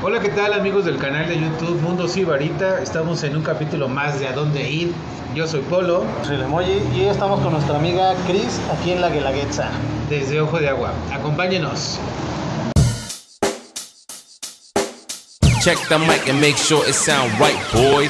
Hola, ¿qué tal amigos del canal de YouTube Mundo Sibarita? Estamos en un capítulo más de A Dónde Ir. Yo soy Polo. Soy Lemoyi y hoy estamos con nuestra amiga Cris aquí en La Guelaguetza. Desde Ojo de Agua. Acompáñenos. Check the mic and make sure it sound right, boys.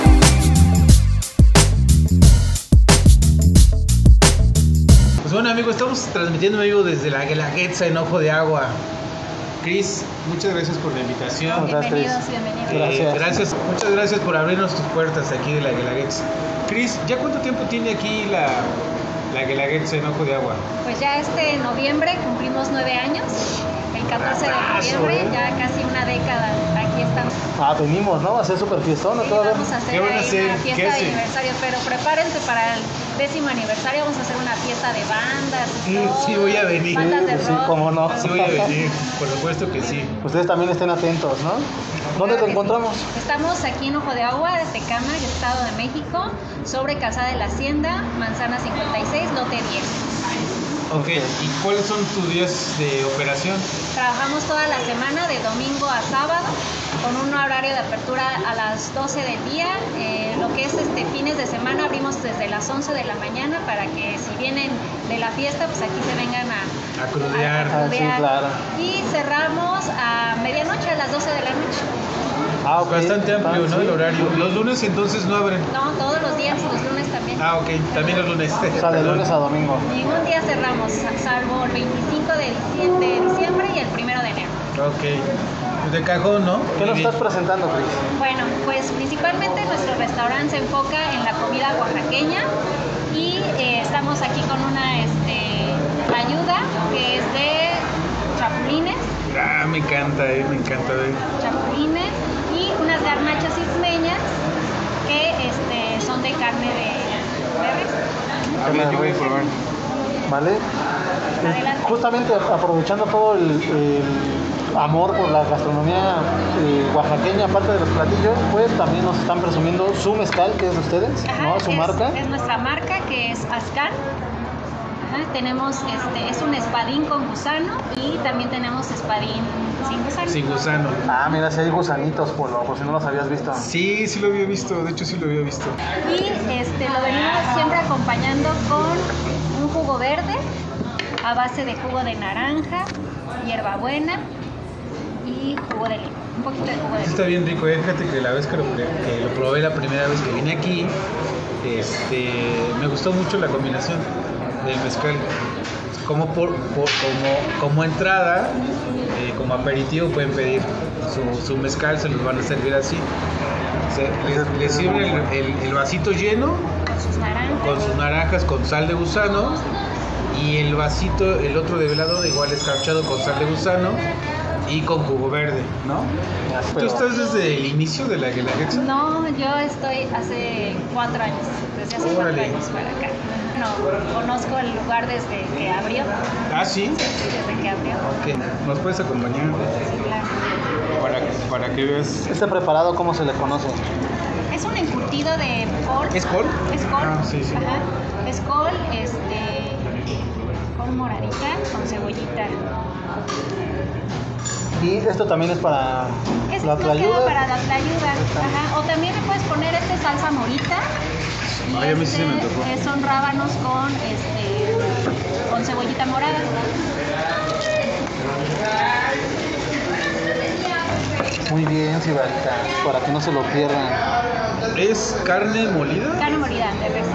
Pues bueno amigos, estamos transmitiendo en vivo desde La Guelaguetza en Ojo de Agua. Cris, muchas gracias por la invitación. Bienvenidos. Gracias. Muchas gracias por abrirnos tus puertas aquí de La Guelaguetza. Cris, ¿ya cuánto tiempo tiene aquí la Guelaguetza en Ojo de Agua? Pues ya este noviembre cumplimos 9 años. El 14 de noviembre, ya casi una década. Aquí estamos. Venimos, ¿no? Va a ser súper fiestón, ¿no? Sí, Todavía. vamos a hacer ¿Qué van a ahí hacer? una ¿Qué fiesta de hacen? aniversario, pero prepárense para el 10º aniversario. Vamos a hacer una fiesta de bandas y todo. Sí, voy a venir. Bandas de Sí, rock. cómo no. Sí voy a venir, por supuesto que sí. Ustedes también estén atentos, ¿no? ¿Dónde te encontramos? Estamos aquí en Ojo de Agua, de Tecama, Estado de México, sobre Calzada de la Hacienda, Manzana 56, lote 10. Ok, ¿y cuáles son tus días de operación? Trabajamos toda la semana, de domingo a sábado, con un horario de apertura a las 12 del día. Lo que es fines de semana abrimos desde las 11 de la mañana para que si vienen de la fiesta, pues aquí se vengan a crudear. Sí, claro. Y cerramos a medianoche, a las 12 de la noche. Ok. Bastante amplio, ¿no? Sí. El horario. Los lunes entonces no abren. No, todos los días, los lunes también. Ah, ok, también los lunes. O sea, de lunes a domingo. Ningún día cerramos, salvo el 25 de diciembre y el 1 de enero. Ok, pues de cajón, ¿no? ¿Qué Muy nos bien. estás presentando, Cris? Bueno, pues principalmente nuestro restaurante se enfoca en la comida oaxaqueña y estamos aquí con una ayuda que es de chapulines, Ah, me encanta, me encanta. chapulines y unas garnachas ismeñas que son de carne de res. A ver, yo voy a probar. ¿Vale? Adelante. Justamente aprovechando todo el amor por la gastronomía oaxaqueña, aparte de los platillos, pues también nos están presumiendo su mezcal, que es de ustedes, ¿no? Su marca. Es nuestra marca, que es Azcan. Ajá, tenemos, es un espadín con gusano y también tenemos espadín sin gusano. Sin gusano. Mira, si hay gusanitos, por si no los habías visto. Sí, sí lo había visto, de hecho sí lo había visto. Y lo venimos siempre acompañando con un jugo verde a base de jugo de naranja, hierbabuena y jugo de limón. Un poquito de jugo de Sí limón. está bien rico, fíjate que la vez que lo probé la primera vez que vine aquí, me gustó mucho la combinación del mezcal. Como entrada, como aperitivo pueden pedir su mezcal, se los van a servir así. Les sirven el vasito lleno Con sus naranjas. con sus naranjas con sal de gusano y el vasito, el otro develado igual escarchado con sal de gusano y con jugo verde, ¿no? ¿Tú estás desde el inicio de la Guelaguetza? No, yo estoy hace 4 años, desde hace 4 Órale. años para acá. No, conozco el lugar desde que abrió, Ah, sí. desde que abrió. Ok, ¿nos puedes acompañar Sí, claro. para que veas? Este preparado, ¿cómo se le conoce? Es un encurtido de col. ¿Es col? Es col. Ah, sí, sí. Ajá. Es col, con moradita, con cebollita. Y esto también es para Es la más que nada tlayuda. para la tlayuda. Ajá. O también le puedes poner salsa morita. Y Ay, a mí sí se me antojó. son rábanos con cebollita morada. Muy bien, Sibarita, para que no se lo pierdan. ¿Es carne molida? Carne molida de res.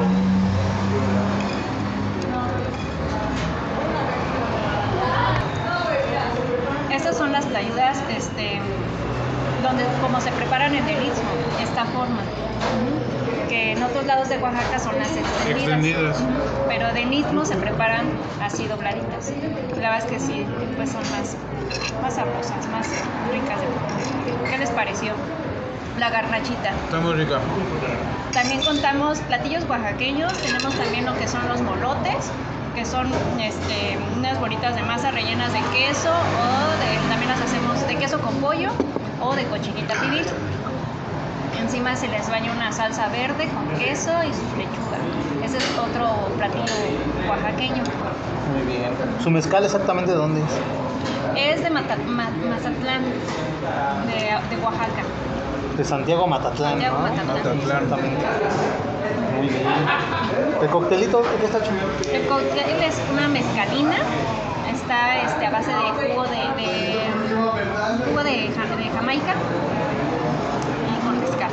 Estas son las tlayudas, donde como se preparan en el istmo, de esta forma. Que en otros lados de Oaxaca son las extendidas. Pero del istmo se preparan así dobladitas. La verdad es que sí, pues son más sabrosas, más ricas. ¿Qué les pareció? La garnachita. Está muy rica. También contamos platillos oaxaqueños, tenemos también lo que son los molotes, que son unas bolitas de masa rellenas de queso o también las hacemos de queso con pollo o de cochinita pibil. Encima se les baña una salsa verde con queso y su lechuga. Ese es otro platillo oaxaqueño. Muy bien. ¿Su mezcal exactamente dónde es? Es de Mazatlán, de Oaxaca. De Santiago Matatlán, Santiago ¿no? Matatlán. Exactamente. Muy bien. ¿El coctelito de qué está hecho? El cóctel es una mezcalina. Está a base de jugo de Jamaica y con mezcal.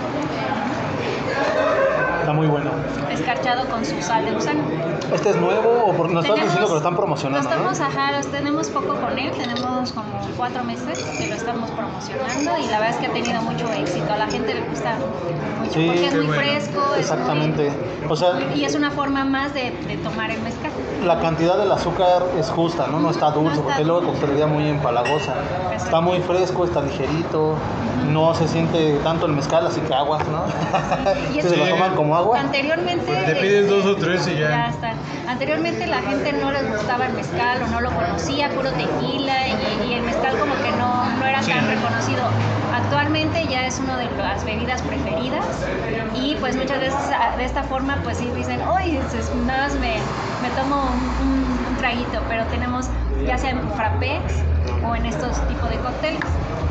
Está muy bueno. Escarchado con su sal de gusano. ¿Este es nuevo o nos estás diciendo que lo están promocionando? Los tenemos poco con él, tenemos como 4 meses que lo estamos promocionando y la verdad es que ha tenido mucho éxito. A la gente le gusta mucho Sí, porque es muy bueno. fresco. Exactamente. O sea, Y es una forma más de tomar el mezcal. la cantidad del azúcar es justa, ¿no? No está dulce, No está porque luego coctelería muy empalagosa. Está muy fresco, está ligerito, no se siente tanto el mezcal, así que aguas, ¿no? Y Que se lo toman como agua. Anteriormente Pues te pides 2 o 3 y ya. Ya está. Anteriormente la gente no les gustaba el mezcal o no lo conocía, puro tequila y el mezcal como que no era Sí. tan reconocido. Actualmente ya es una de las bebidas preferidas y pues muchas veces de esta forma pues sí dicen, oye, nada más me tomo un traguito, pero tenemos ya sea en frappés o en estos tipos de cócteles,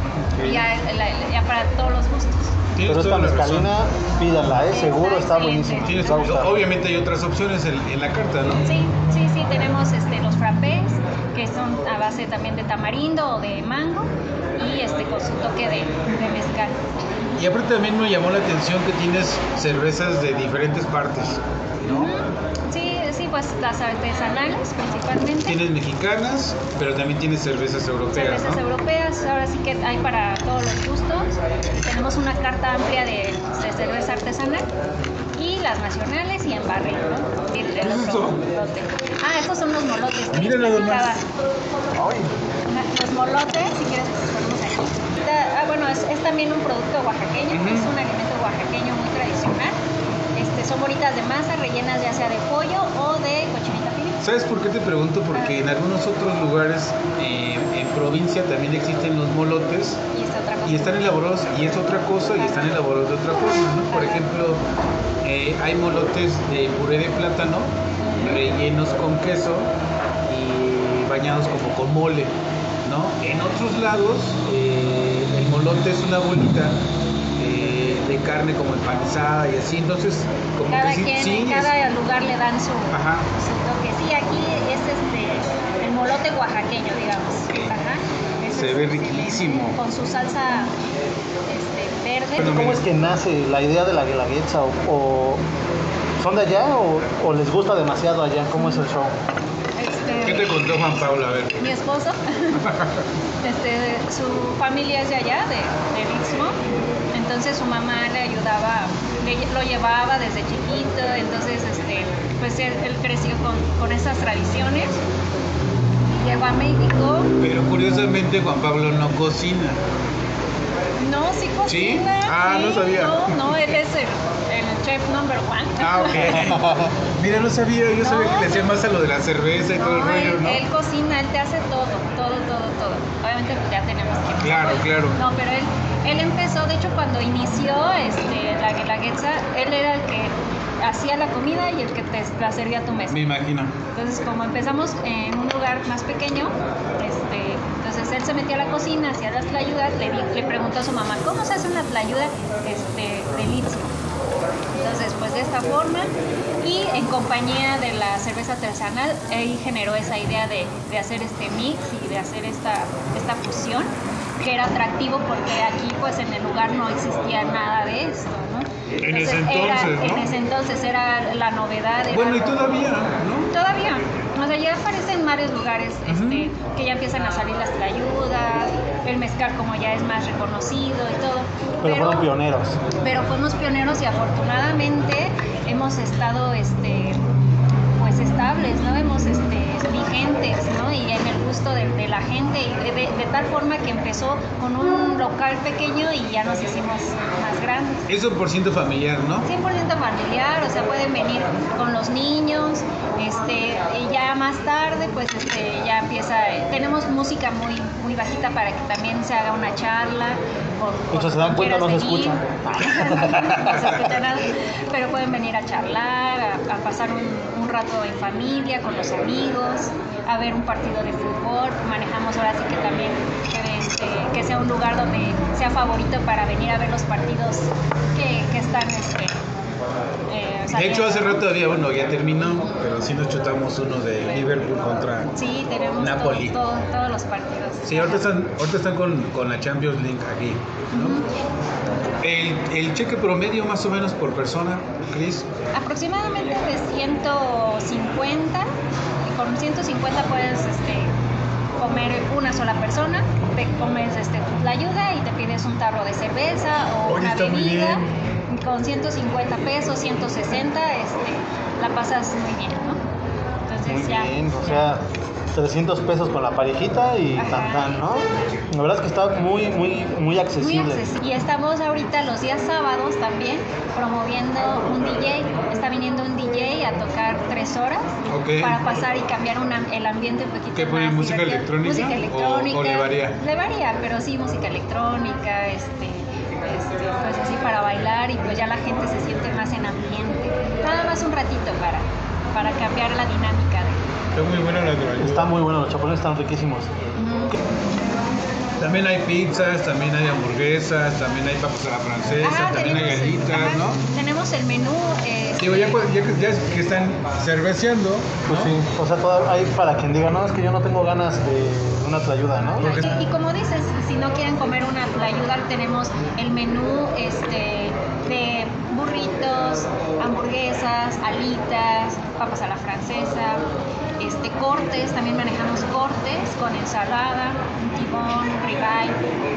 ya para todos los gustos. Tienes Pero esta toda la razón. mezcalina, pídanla, seguro está excelente. buenísimo. Tienes- Les va a gustar. obviamente hay otras opciones en la carta, ¿no? Sí, tenemos los frappés, que son a base también de tamarindo o de mango, y con su toque de mezcal. Y aparte también me llamó la atención que tienes cervezas de diferentes partes, ¿no? Sí, pues las artesanales principalmente. Tienes mexicanas, pero también tienes cervezas europeas, Cervezas ¿no? europeas, ahora sí que hay para todos los gustos. Tenemos una carta amplia de cerveza artesanal y las nacionales y en barril, ¿no? Y el ¿Qué es otro eso? molote. Mira estos son los molotes. que Mira les nada platicaba. más. Los molotes, si quieres, los ponemos aquí. Bueno, es también un producto oaxaqueño, es un alimento oaxaqueño muy tradicional. Son bolitas de masa rellenas ya sea de pollo o de cochinita pibil. ¿Sabes por qué te pregunto? Porque en algunos otros lugares en provincia también existen los molotes Y esta otra cosa. y están elaborados y es otra cosa y están elaborados de otra forma, ¿no? Por ejemplo, hay molotes de puré de plátano rellenos con queso y bañados como con mole, ¿no? En otros lados el molote es una bolita de carne como empanizada y así, entonces como Cada que sí, quien, sí, en cada lugar le dan su toque. Sí, aquí es el molote oaxaqueño, digamos. Ajá. Se ve riquísimo. Con su salsa verde. Bueno, ¿Cómo es que nace la idea de la guelaguetza? ¿O son de allá o les gusta demasiado allá? ¿Cómo es el show? ¿Qué te contó Juan Pablo? A ver. Mi esposo, su familia es de allá, del Istmo, entonces su mamá le ayudaba, lo llevaba desde chiquito, entonces pues él creció con esas tradiciones, llegó a México. Pero curiosamente Juan Pablo no cocina. No, sí cocina. ¿Sí? Ah, sí, no sabía. No, él es el chef number one. Ah, ok. Mira, no sabía, yo sabía que le hacía más a lo de la cerveza y todo el rollo, ¿no? Él cocina, él te hace todo. Obviamente pues ya tenemos que... Claro, claro. No, pero él empezó, de hecho cuando inició la guelaguetza, él era el que hacía la comida y el que te la servía a tu mesa. Me imagino. Entonces como empezamos en un lugar más pequeño, entonces él se metía a la cocina, hacía las tlayudas, le preguntó a su mamá, ¿cómo se hace una tlayuda del Istmo? Entonces, pues de esta forma y en compañía de la cerveza artesanal, él generó esa idea de hacer este mix y de hacer esta fusión, que era atractivo porque aquí pues en el lugar no existía nada de esto, ¿no? En ese entonces, ¿no? En ese entonces era la novedad. Bueno, y todavía, ¿no? Todavía. O sea, ya aparece en varios lugares que ya empiezan a salir las tlayudas, el mezcal como ya es más reconocido y todo. Pero fueron pioneros. Pero fuimos pioneros y afortunadamente hemos estado pues estables, ¿no? Hemos vigentes, ¿no? Y en el gusto de la gente y de tal forma que empezó con un local pequeño y ya nos hicimos más grandes. Es 100% familiar, ¿no? 100% familiar, o sea, pueden venir con los niños, y ya más tarde, pues ya empieza, tenemos música muy bajita para que también se haga una charla. Muchos se dan cuenta, no se escucha. No se escucha nada, pero pueden venir a charlar, a pasar un rato en familia, con los amigos, a ver un partido de fútbol. Manejamos ahora sí que también que sea un lugar donde sea favorito para venir a ver los partidos que están de hecho, hace rato había uno, ya terminó, pero sí nos chutamos uno de Liverpool contra Napoli. Todos los partidos. Sí, ahorita están con la Champions League aquí, ¿no? El cheque promedio más o menos por persona, Cris. Aproximadamente de 150. Y con 150 puedes comer una sola persona, te comes la ayuda y te pides un tarro de cerveza o una bebida. Con 150 pesos, 160, la pasas muy bien, ¿no? Entonces muy bien, o sea, 300 pesos con la parejita y tan, ¿no? La verdad es que está muy accesible. Muy accesible. Y estamos ahorita los días sábados también promoviendo un DJ. Está viniendo un DJ a tocar 3 horas para pasar y cambiar el ambiente un poquito. ¿Qué pone música electrónica? Música electrónica. ¿O le varía? Le varía, pero sí, música electrónica, pues así para bailar y pues ya la gente se siente más en ambiente. Nada más un ratito para cambiar la dinámica. Está muy bueno la droga. Está muy bueno, los chapulines están riquísimos. También hay pizzas, también hay hamburguesas, también hay papas a la francesa, también hay galletas, ¿no? Tenemos el menú. Digo, ya que están cerveceando, pues sí, o sea, hay para quien diga, no, es que yo no tengo ganas de una tlayuda, ¿no? Y como dices, si no quieren comer una tlayuda, tenemos el menú de burritos, hamburguesas, alitas, papas a la francesa, cortes, también manejamos cortes con ensalada, un tibón, ribeye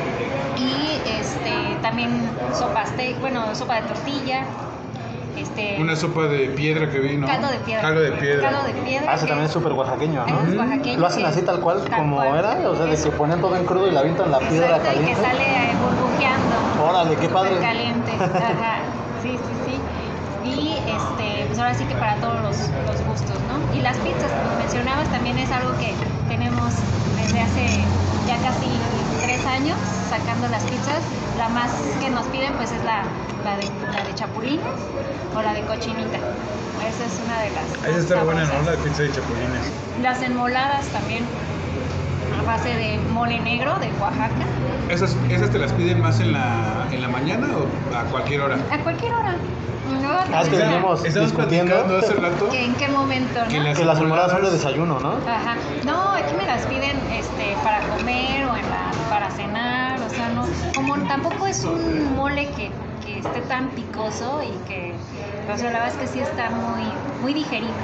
y también sopa de tortilla. Una sopa de piedra que vino. Caldo de piedra. Caldo de piedra. Ese también es súper oaxaqueño, ¿no? Es oaxaqueño. Lo hacen así tal cual como era, o sea, de que ponen todo en crudo y la avientan la piedra caliente. Que sale burbujeando. Órale, qué padre. Caliente. Ajá. Sí. Y pues ahora sí que para todos los gustos, ¿no? Y las pizzas, como mencionabas, también es algo que tenemos desde hace ya casi 3 años sacando las pizzas. La más que nos piden pues es la de chapulines o la de cochinita. Esa es una de las. Esa está buena, ¿no? La de pizza de chapulines. Las enmoladas también, a base de mole negro de Oaxaca. ¿Esas te las piden más en la mañana o a cualquier hora? A cualquier hora. No, es que venimos discutiendo hace rato que en qué momento, ¿no? Que las enmoladas son de desayuno, ¿no? Ajá. No, aquí me las piden para comer o para cenar, o sea, no, como tampoco es un mole que esté tan picoso y que, o sea, la verdad es que sí está muy digerible.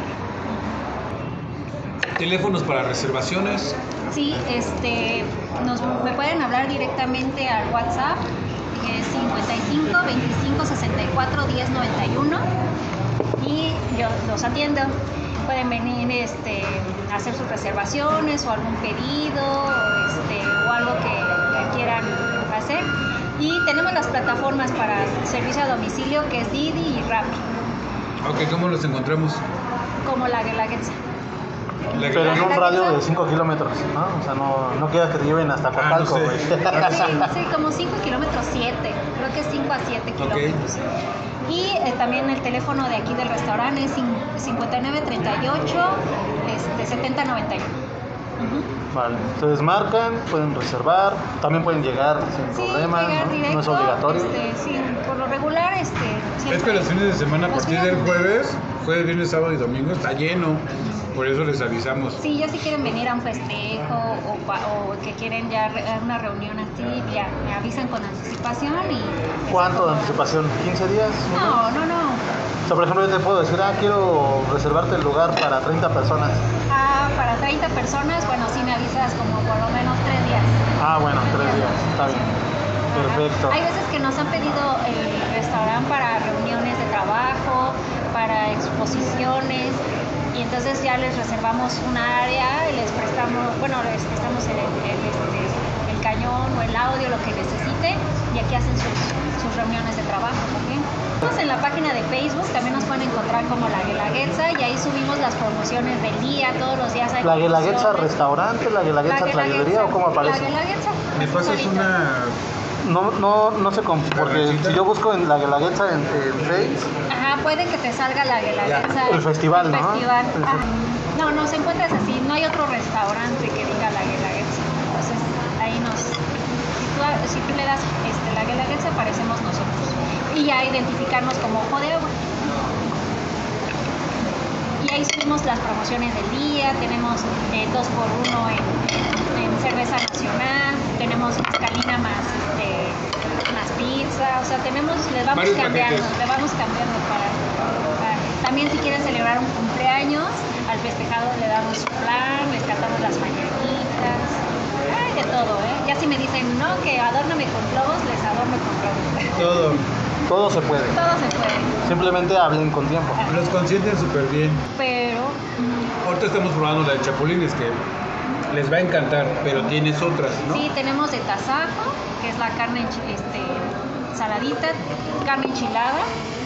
¿Teléfonos para reservaciones? Sí, me pueden hablar directamente al WhatsApp, que es 55 25 64 10 91 y yo los atiendo. Pueden venir a hacer sus reservaciones o algún pedido o algo que quieran hacer. Y tenemos las plataformas para servicio a domicilio, que es Didi y Rappi. Ok, ¿cómo los encontramos? Como la Guelaguetza. Pero en un radio de 5 kilómetros, ¿no? O sea, no queda que te lleven hasta Coacalco, güey. Sí, como 5 kilómetros, 7. Creo que es 5 a 7 kilómetros. Y también el teléfono de aquí del restaurante es 5938 7091. Vale, ustedes marcan, pueden reservar, también pueden llegar sin problema, ¿no? Directo, no es obligatorio. Sí, por lo regular, es que los fines de semana, a partir del jueves, viernes, sábado y domingo, está lleno. Por eso les avisamos. Sí, ya si quieren venir a un festejo o que quieren ya una reunión así, ya me avisan con anticipación y... ¿Cuánto de anticipación? ¿15 días? No. O sea, por ejemplo, yo te puedo decir, quiero reservarte el lugar para 30 personas. Para 30 personas, bueno, sí me avisas como por lo menos 3 días. Bueno, 3 días, está bien. Perfecto. Hay veces que nos han pedido el restaurante para reuniones de trabajo, para exposiciones, y entonces ya les reservamos una área y les prestamos el cañón o el audio, lo que necesiten. aquí hacen sus reuniones de trabajo también. En la página de Facebook también nos pueden encontrar como La Guelaguetza y ahí subimos las promociones del día, todos los días hay ¿La Guelaguetza promociones. restaurante, La Guelaguetza tlaquelería o cómo aparece? La Guelaguetza. Me pasas una... No sé cómo, porque si yo busco en La Guelaguetza en Face. Ajá, puede que te salga La Guelaguetza. El festival, ¿no? Festival. No, se encuentras así, no hay otro restaurante que diga La Guelaguetza. Entonces ahí si tú le das La Guelaguetza, aparecemos nosotros. Y ya identificarnos como Ojo de Agua. Y ahí subimos las promociones del día, tenemos 2x1 en cerveza nacional, tenemos mezcalina más pizza, o sea, les vamos cambiando para también si quieren celebrar un cumpleaños, al festejado le damos su plan, les cantamos las mañanitas, de todo, ya si me dicen, no, que adórname con globos, les adorno con globos. Todo se puede. Todo se puede. Simplemente hablen con tiempo. Los consienten súper bien. Pero... Ahorita estamos probando la de chapulines que les va a encantar, pero tienes otras, ¿no? Sí, tenemos de tasajo, que es la carne saladita, carne enchilada,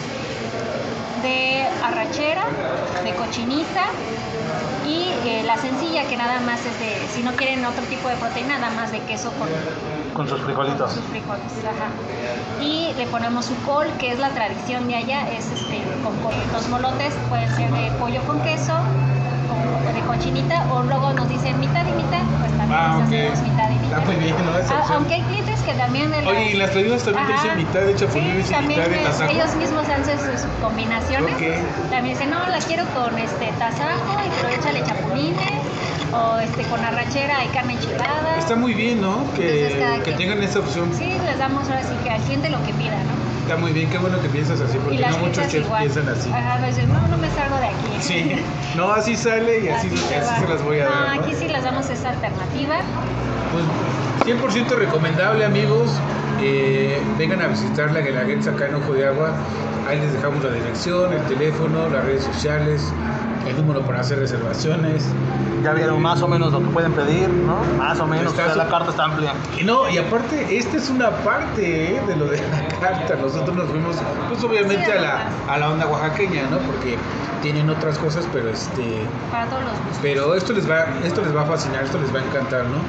de arrachera, de cochinita y la sencilla que nada más es si no quieren otro tipo de proteína, nada más de queso con sus frijolitos. Con sus frijoles, ajá. Y le ponemos su col, que es la tradición de allá, es con col. Los molotes pueden ser de pollo con queso, o de cochinita, o luego nos dicen mitad y mitad, pues también hacemos mitad y mitad. Está muy bien, ¿no? Aunque hay clientes que también... Oye, ¿y las tradiciones también te dicen mitad de chapulines y mitad de tasajo? Ellos mismos hacen sus combinaciones. Okay. También dicen, no, la quiero con tasajo, pero échale chapulines, o con arrachera y carne enchilada. Está muy bien, ¿no? Que tengan esa opción. Sí, les damos ahora sí que al cliente lo que pida, ¿no? Está muy bien, qué bueno que piensas así, porque no muchos chefs piensan así. Ajá, me dicen, no me salgo de aquí. Sí, no, así sale y así se las voy a dar, ¿no? Aquí sí les damos esa alternativa. Pues 100% recomendable, amigos. Vengan a visitar La Guelaguetza acá en Ojo de Agua. Ahí les dejamos la dirección, el teléfono, las redes sociales, el número para hacer reservaciones. Ya vieron más o menos lo que pueden pedir, ¿no? Más o menos, la carta está amplia. Y aparte, esta es una parte de lo de la carta. Nosotros nos fuimos, pues obviamente a la onda oaxaqueña, ¿no? Porque tienen otras cosas, pero para todos los gustos. Pero esto les va a fascinar, esto les va a encantar, ¿no?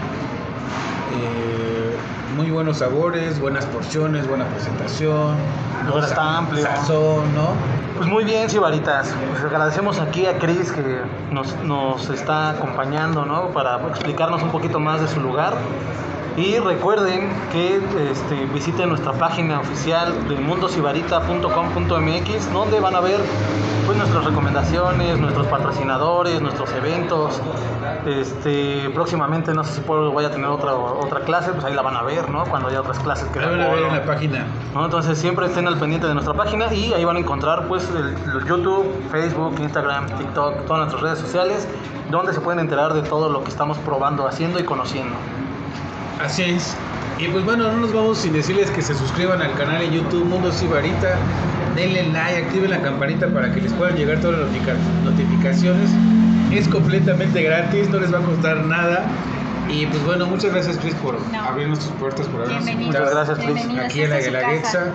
Muy buenos sabores, buenas porciones, buena presentación, lugar está amplio, sazón, ¿no? Pues muy bien, Sibaritas. Pues agradecemos aquí a Cris que nos está acompañando, ¿no? Para explicarnos un poquito más de su lugar. Y recuerden que visiten nuestra página oficial de mundosibarita.com.mx, donde van a ver pues nuestras recomendaciones, nuestros patrocinadores, nuestros eventos. Próximamente no sé si voy a tener otra clase, pues ahí la van a ver, ¿no? Cuando haya otras clases que la van a ver en la página, ¿no? Entonces siempre estén al pendiente de nuestra página y ahí van a encontrar pues el YouTube, Facebook, Instagram, TikTok, todas nuestras redes sociales, donde se pueden enterar de todo lo que estamos probando, haciendo y conociendo. Así es. Y pues bueno, no nos vamos sin decirles que se suscriban al canal en YouTube Mundo Sibarita, denle like, activen la campanita para que les puedan llegar todas las notificaciones. Es completamente gratis, no les va a costar nada. Y pues bueno, muchas gracias, Cris, por abrirnos tus puertas, por habernos invitado. Muchas gracias, Cris. Aquí en La Guelaguetza.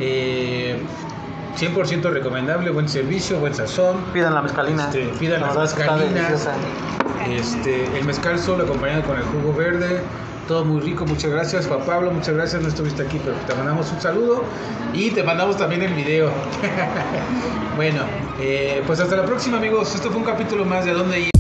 100% recomendable, buen servicio, buen sazón. Pidan la mezcalina. Pidan las mezcalinas. El mezcal solo acompañado con el jugo verde. Todo muy rico, muchas gracias. Juan Pablo, muchas gracias, no estuviste aquí, pero te mandamos un saludo y te mandamos también el video. Bueno, pues hasta la próxima, amigos. Esto fue un capítulo más de ¿A dónde ir?